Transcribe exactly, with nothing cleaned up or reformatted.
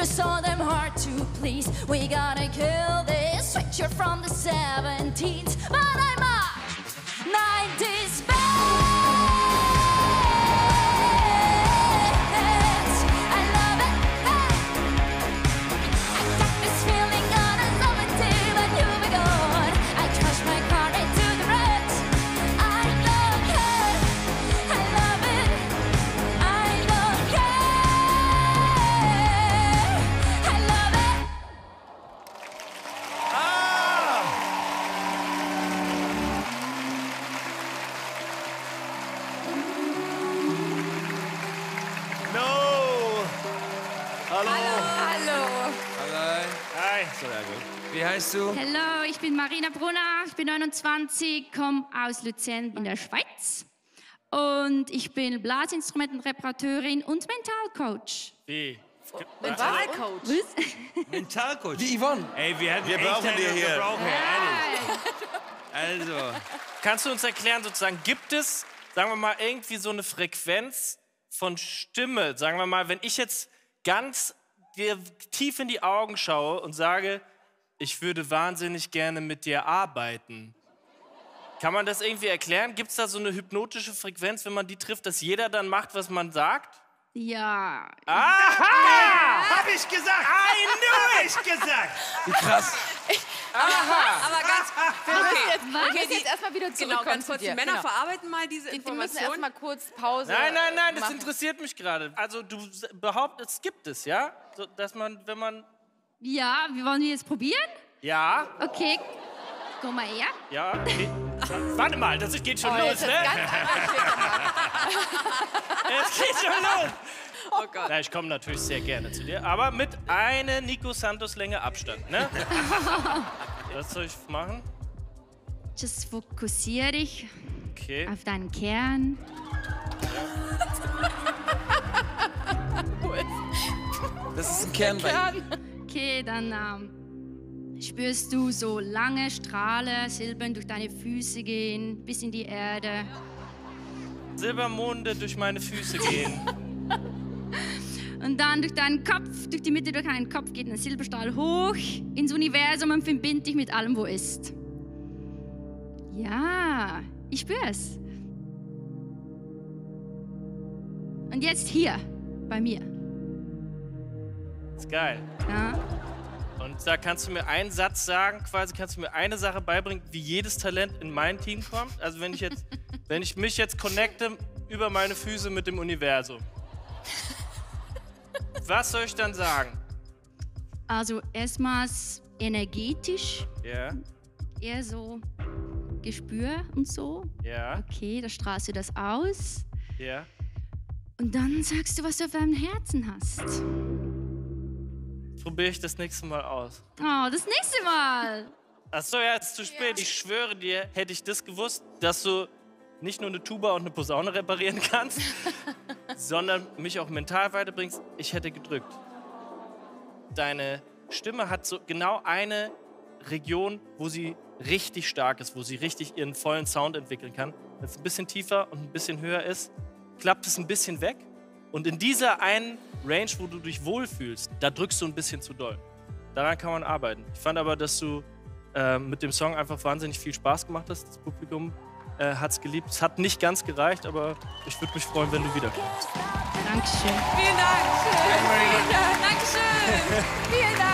You're so damn hard to please. We gotta kill this picture from the seventeens. But I'm a nineties babe. Wie heißt du? Hallo, ich bin Marina Brunner, ich bin neunundzwanzig, komme aus Luzern in der Schweiz. Und ich bin Blasinstrumentenreparateurin und Mentalcoach. Wie? Mentalcoach? Was? Mentalcoach. Wie Yvonne. Ey, wir, hätten Wir echt brauchen eine- dir hier. Wir brauchen Ja. ehrlich. Also, kannst du uns erklären, sozusagen, gibt es, sagen wir mal, irgendwie so eine Frequenz von Stimme? Sagen wir mal, wenn ich jetzt ganz dir tief in die Augen schaue und sage, ich würde wahnsinnig gerne mit dir arbeiten. Kann man das irgendwie erklären? Gibt es da so eine hypnotische Frequenz, wenn man die trifft, dass jeder dann macht, was man sagt? Ja. Aha! Hab ich gesagt! I knew Ich gesagt! Wie krass. Aber ganz, wir müssen jetzt, Was? wir müssen jetzt erstmal wieder zurückkommen Genau, ganz zu kurz. dir. Die Männer Genau. verarbeiten mal diese Die, die müssen Informationen. erstmal kurz Pause Nein, nein, nein, das machen. interessiert mich gerade. Also du s- behauptest, es gibt es, ja? So, dass man, wenn man... Ja, wir wollen wir jetzt probieren? Ja, Okay. Komm mal her. ja, okay. Warte mal, das geht schon Oh, los, jetzt ist ne? ganz Es geht schon los. Oh Gott. Na, ich komme natürlich sehr gerne zu dir, aber mit einer Nico Santos Länge Abstand, ne? Was soll ich machen? Just fokussier dich Okay. auf deinen Kern. Das ist ein Kern bei ihm. Okay, dann ähm, spürst du so lange Strahle, Silbern durch deine Füße gehen, bis in die Erde. Silbermonde durch meine Füße gehen. Und dann durch deinen Kopf, durch die Mitte durch deinen Kopf geht ein Silberstrahl hoch ins Universum und verbindet dich mit allem, wo ist. Ja, ich spür's. Und jetzt hier, bei mir. Ist geil. Ja. Und da kannst du mir einen Satz sagen, quasi kannst du mir eine Sache beibringen, wie jedes Talent in mein Team kommt. Also wenn ich jetzt, wenn ich mich jetzt connecte über meine Füße mit dem Universum. Was soll ich dann sagen? Also erstmals energetisch, Ja, eher so Gespür und so. ja, Okay, da strahlst du das aus. ja. Und dann sagst du, was du auf deinem Herzen hast. Probiere ich das nächste Mal aus. Oh, das nächste Mal. Ach so, ja, ist zu spät. Ich schwöre dir, hätte ich das gewusst, dass du nicht nur eine Tuba und eine Posaune reparieren kannst, sondern mich auch mental weiterbringst, ich hätte gedrückt. Deine Stimme hat so genau eine Region, wo sie richtig stark ist, wo sie richtig ihren vollen Sound entwickeln kann. Wenn es ein bisschen tiefer und ein bisschen höher ist, klappt es ein bisschen weg. Und in dieser einen Range, wo du dich wohlfühlst, da drückst du ein bisschen zu doll. Daran kann man arbeiten. Ich fand aber, dass du äh, mit dem Song einfach wahnsinnig viel Spaß gemacht hast. Das Publikum äh, hat es geliebt. Es hat nicht ganz gereicht, aber ich würde mich freuen, wenn du wiederkommst. Dankeschön. Vielen Dank. Schön. Vielen Dank. Dankeschön. Vielen Dank.